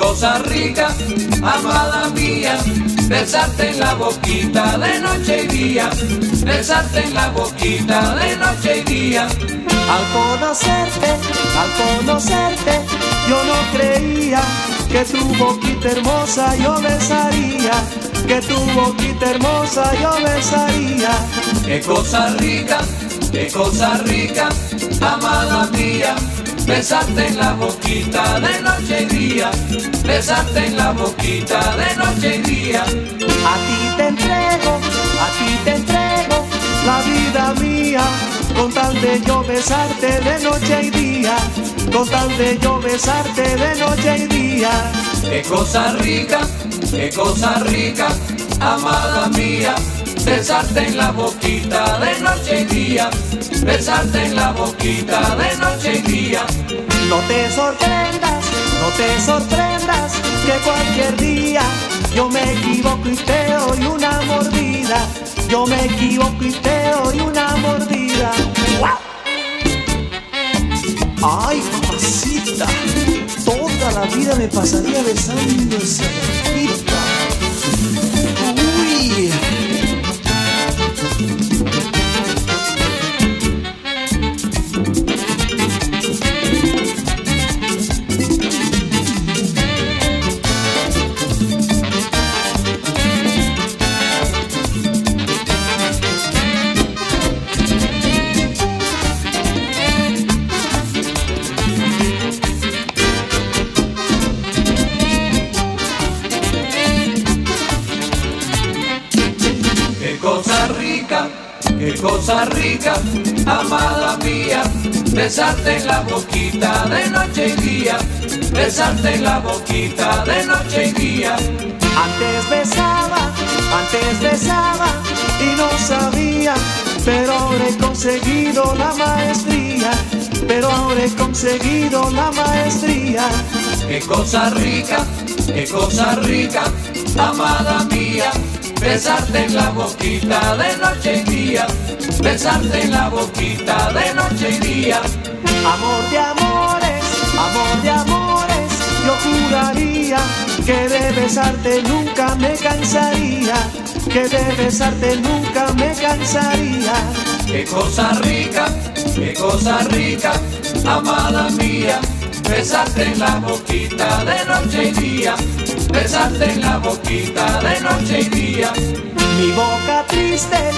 cosa rica, amada mía, besarte en la boquita de noche y día, besarte en la boquita de noche y día. Al conocerte, yo no creía que tu boquita hermosa yo besaría, que tu boquita hermosa yo besaría. Qué cosa rica, amada mía, besarte en la boquita de noche y día, besarte en la boquita de noche y día. A ti te entrego la vida mía, con tal de yo besarte de noche y día, con tal de yo besarte de noche y día. Qué cosa rica, amada mía, besarte en la boquita de noche y día, besarte en la boquita de noche y día. No te sorprendas, que cualquier día yo me equivoco y te doy una mordida, yo me equivoco y te doy una mordida. Ay, mamacita, toda la vida me pasaría besando esa boquita. Uy. Qué cosa rica, amada mía, besarte en la boquita de noche y día, besarte en la boquita de noche y día. Antes besaba y no sabía, pero ahora he conseguido la maestría, pero ahora he conseguido la maestría. Qué cosa rica, amada mía, besarte en la boquita de noche y día, besarte en la boquita de noche y día. Amor de amores, yo juraría que de besarte nunca me cansaría, que de besarte nunca me cansaría. Qué cosa rica, amada mía, besarte en la boquita de noche y día, besarte en la boquita de noche y día. Mi boca triste,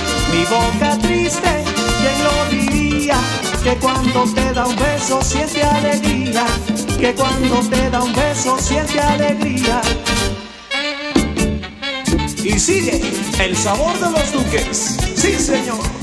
¿quién lo diría? Que cuando te da un beso siente alegría, que cuando te da un beso siente alegría. Y sigue el sabor de los Duques, sí señor.